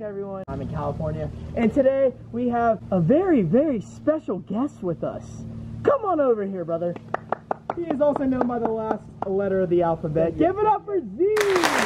everyone. I'm in California, and today we have a very, very special guest with us. Come on over here, brother. He is also known by the last letter of the alphabet. Give it up for Z! Here,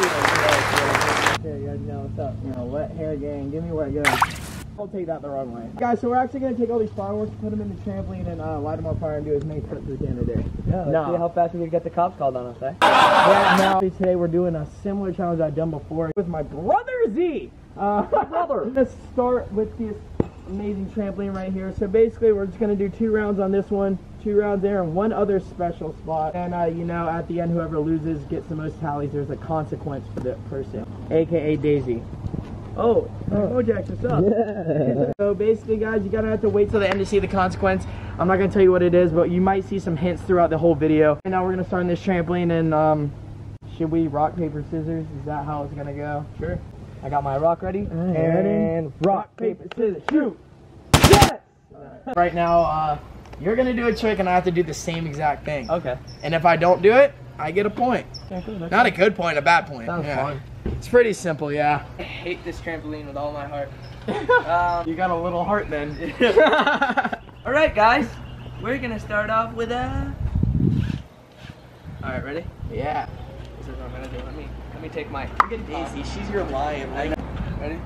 you guys know what's up. You know, wet hair gang. Give me where it goes. Don't take that the wrong way. Guys, so we're actually going to take all these fireworks, put them in the trampoline, and light them on fire and do as many trips as we can today. Yeah, let's see how fast we can get the cops called on us, eh? Right now, today we're doing a similar challenge I've done before with my brother Z. Brother. Let's start with this amazing trampoline right here. So basically, we're just going to do 2 rounds on this one, 2 rounds there, and 1 other special spot. And you know, at the end, whoever loses gets the most tallies. There's a consequence for the person, aka Daisy. Oh, Mojax, what's up? Yeah. So basically, guys, you're gonna have to wait till the end to see the consequence. I'm not gonna tell you what it is, but you might see some hints throughout the whole video. And now we're gonna start on this trampoline, and should we rock, paper, scissors? Is that how it's gonna go? Sure. I got my rock ready. And rock, paper, scissors, shoot! Yes! Right now, you're gonna do a trick, and I have to do the same exact thing. Okay. And if I don't do it, I get a point. Yeah, cool. Not a good point, a bad point. Sounds fun. It's pretty simple, yeah. I hate this trampoline with all my heart. You got a little heart then. Alright guys, we're gonna start off with a... Alright, ready? Yeah. This is what I'm gonna do. Let me take my... Look at Daisy, she's your lion. Right? Ready?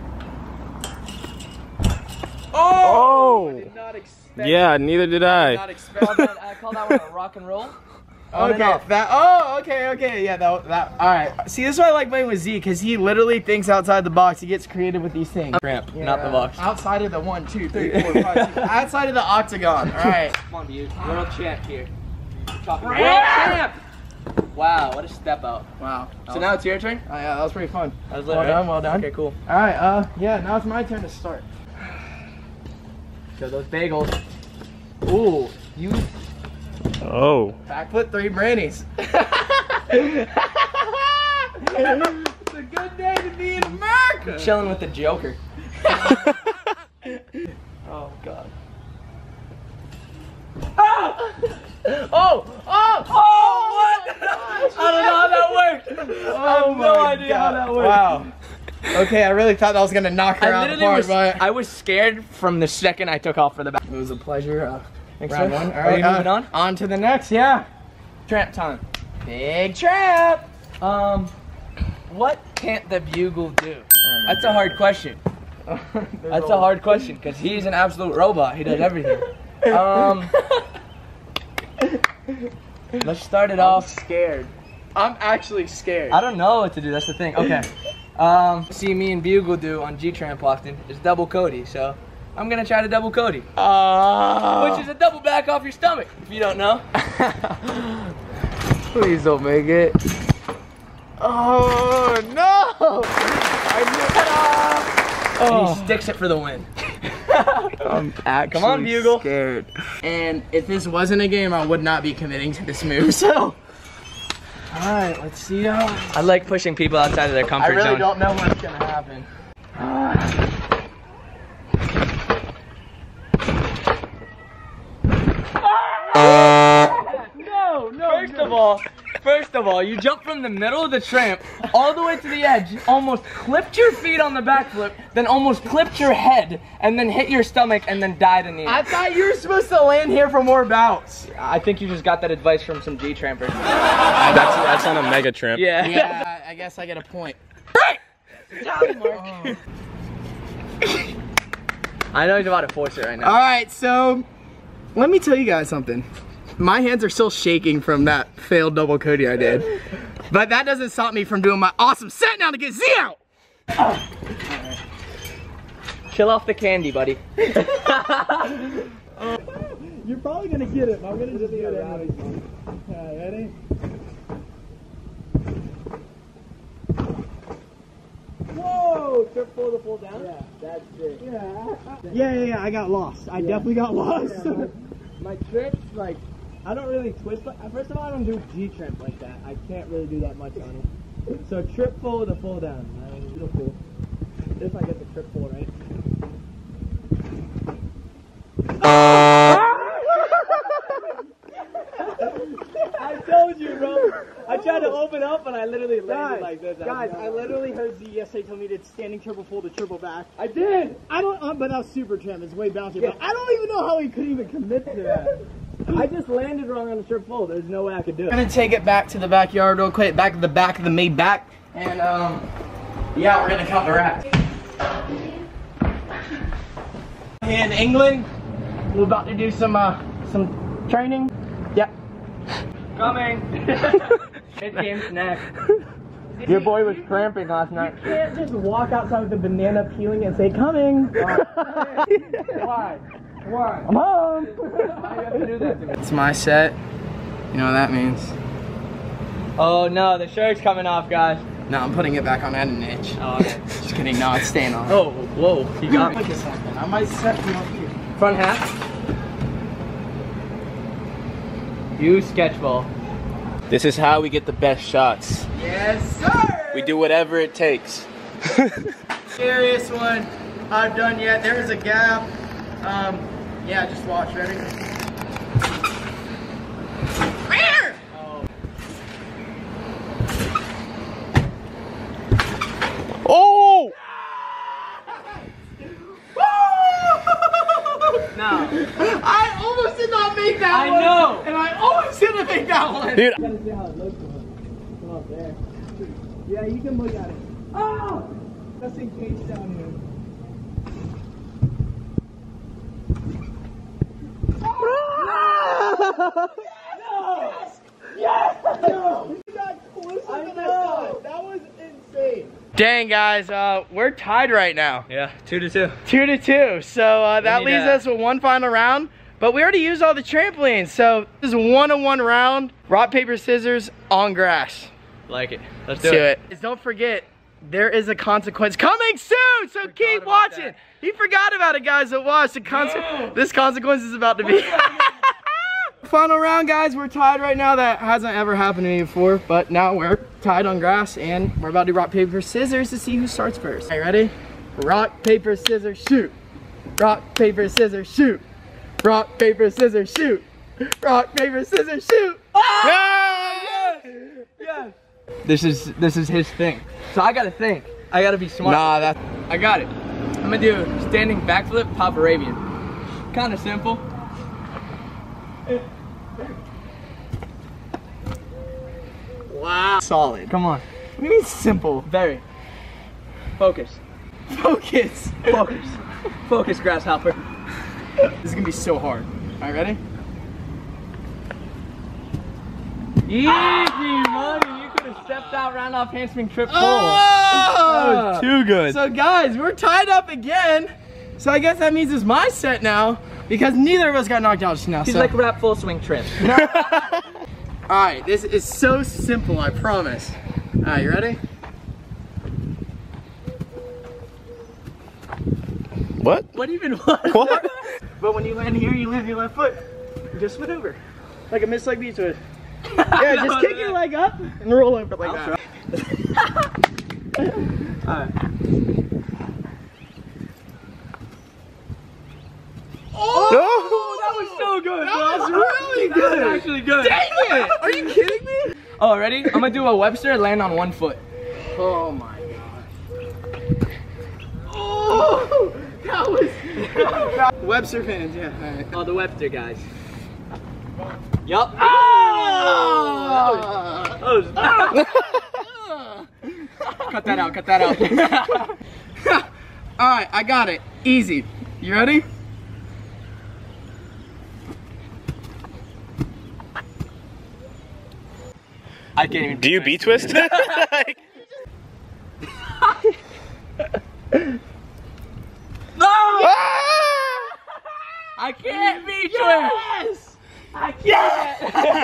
Oh! I did not expect Yeah, neither did I. I call that one a rock and roll. Okay, okay, yeah, that, alright. See, this is why I like playing with Z, because he literally thinks outside the box. He gets creative with these things. Ramp, not the box. Outside of the 1, 2, 3, 4, 5, 6, outside of the octagon, alright. Come on, dude. World champ here. World champ! Wow, what a step out. Wow. So now it's your turn? Oh, yeah, that was pretty fun. That was Well done, well done. Okay, cool. Alright, yeah, now it's my turn to start. So those bagels. Ooh, you... Oh. Back foot 3 brandies. It's a good day to be in America. Chilling with the Joker. Oh God. Oh! What? I don't know how that worked. I have no idea how that worked. Wow. Okay, I really thought that was gonna knock her out apart, but I was scared from the second I took off for the back. it was a pleasure. Thanks, Round sir. 1. Are we moving on? On to the next, yeah. Tramp time. Big trap. What can't the bugle do? That's a hard question. That's a hard question because he's an absolute robot. He does everything. Let's start it off. Scared. I'm actually scared. I don't know what to do. That's the thing. Okay. See me and Bugle do on G-Tramp often is double Cody. So I'm gonna try to double Cody, which is a double back off your stomach. If you don't know. Please don't make it. Oh no! I And he sticks it for the win. I'm actually Come on, Bugle. scared. And if this wasn't a game, I would not be committing to this move. So, all right, let's see how. I like pushing people outside of their comfort zone. I really don't know what's gonna happen. First of all, you jump from the middle of the tramp all the way to the edge, almost clipped your feet on the backflip, then almost clipped your head, and then hit your stomach, and then died in the end. I thought you were supposed to land here for more bouts. I think you just got that advice from some G-Trampers. That's on a mega tramp. Yeah. Yeah, I guess I get a point. I know he's about to force it right now. All right, so let me tell you guys something. My hands are still shaking from that failed double Cody I did. But that doesn't stop me from doing my awesome set now to get Z out. Chill off the candy, buddy. You're probably gonna get it, but I'm gonna just do it anyways. Okay, ready? Whoa! Trip pull the full down? Yeah, that's it. Yeah, I got lost. I definitely got lost. Yeah, my tricks, like, I don't really twist. First of all, I don't do G-tramp like that. I can't really do that much on it. So trip pull with a full down. Beautiful. If I get the trip pull right. I told you, bro. I tried to open up, but I I literally landed like this. Guys, I literally heard Z yesterday tell me to standing triple full to triple back. I did. I don't, but that was super trim. It's way bouncy. But I don't even know how he could even commit to that. I just landed wrong on the triple full. There's no way I could do it. I'm gonna take it back to the backyard real quick, back to the back of the Maybach, and yeah, we're gonna count the racks. In England, we're about to do some training. Yep. Coming. Mid-game snack. Your boy was cramping last night. You can't just walk outside with a banana peeling and say, coming. Why? Why? I'm home. Why you have to do that to me? It's my set. You know what that means. Oh no, the shirt's coming off, guys. No, I'm putting it back on at an inch. Oh, okay. Just kidding. No, it's staying on. Oh, whoa. You got me. Look at something. I might set you up here. Front half. Use sketch ball. This is how we get the best shots. Yes, sir. We do whatever it takes. Scariest one I've done yet. There is a gap. Yeah, just watch. Ready? Oh! No. I almost did not make that I one. know. And I almost didn't make that one. Dude. You gotta see how it looks from up there. Yeah, you can look at it. Oh! That's encased down here. Yes! No! You got closer than I thought. That was insane. Dang, guys, we're tied right now. Yeah, 2-2. 2-2. So that leaves us with one final round. But we already used all the trampolines, so this is a one-on-one round. Rock, paper, scissors on grass. Like it. Let's do it. Don't forget, there is a consequence coming soon, so keep watching. that. He forgot about it, guys that watched. This consequence is about to be. Final round, guys. We're tied right now. That hasn't ever happened to me before, but now we're tied on grass, and we're about to do rock, paper, scissors to see who starts first. Are you ready? Rock, paper, scissors, shoot. Rock, paper, scissors, shoot. Rock, paper, scissors, shoot. Rock, paper, scissors, shoot. Oh! Yes! Yes. This is his thing. So I gotta think. I gotta be smart. Nah, I got it. I'm gonna do standing backflip, top Arabian. Kinda simple. Wow. Solid. Come on. What do you mean simple? Very. Focus. Focus. Focus. Focus, grasshopper. This is gonna be so hard. Alright, ready? Easy money. You could have stepped out, round off handspring, trip pull. Oh! too good. So guys, we're tied up again. So I guess that means it's my set now because neither of us got knocked out just now. He's so. like rap full swing trip. Alright, this is so simple, I promise. Alright, you ready? What? What even was What? that? But when you land here, you land your left foot. Just maneuver. Like a mid-leg beach twist. Yeah, just kick your leg up and roll over like that. Alright. Oh, that was so good. That was really good. That was actually good. Dang it! Are you kidding me? Oh, ready? I'm gonna do a Webster, land on one foot. Oh my god. Oh, that was Webster fans, yeah. All right. Oh, the Webster guys. Yup. Oh! Cut that out, cut that out. Alright, I got it. Easy. You ready? I can't even. Do you B-twist? Like, No! ah! I can't beat Yes! I can't!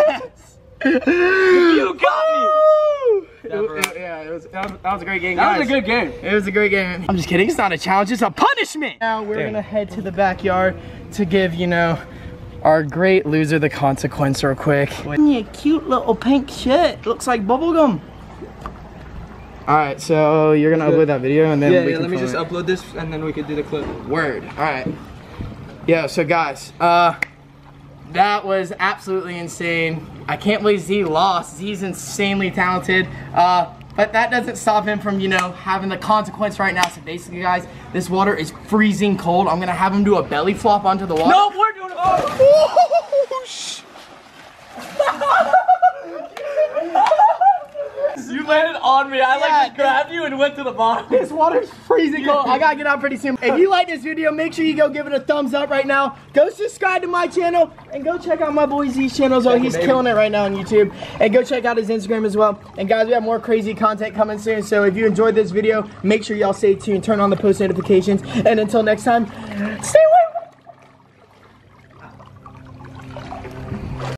you! got me! Yeah, that was a great game, That guys. was a good game. It was a great game. I'm just kidding. It's not a challenge. It's a punishment. Now we're gonna head to the backyard to give, you know, our great loser the consequence real quick. Your cute little pink shit. Looks like bubblegum. Alright, so you're gonna upload that video and then we can let me film just it. upload this and then we could do the clip. Word. Alright. Yeah, so guys, That was absolutely insane. I can't believe Z lost. Z's insanely talented. But that doesn't stop him from, you know, having the consequence right now. So basically, guys, this water is freezing cold. I'm gonna have him do a belly flop onto the water. No, we're doing it. You landed on me. I like just grabbed you and went to the bottom. This water's freezing cold. I gotta get out pretty soon. If you like this video, make sure you go give it a thumbs up right now. Go subscribe to my channel and go check out my boy Z's channel as well. He's killing it right now on YouTube. And go check out his Instagram as well. And guys, we have more crazy content coming soon. So if you enjoyed this video, make sure y'all stay tuned, turn on the post notifications. And until next time, stay away.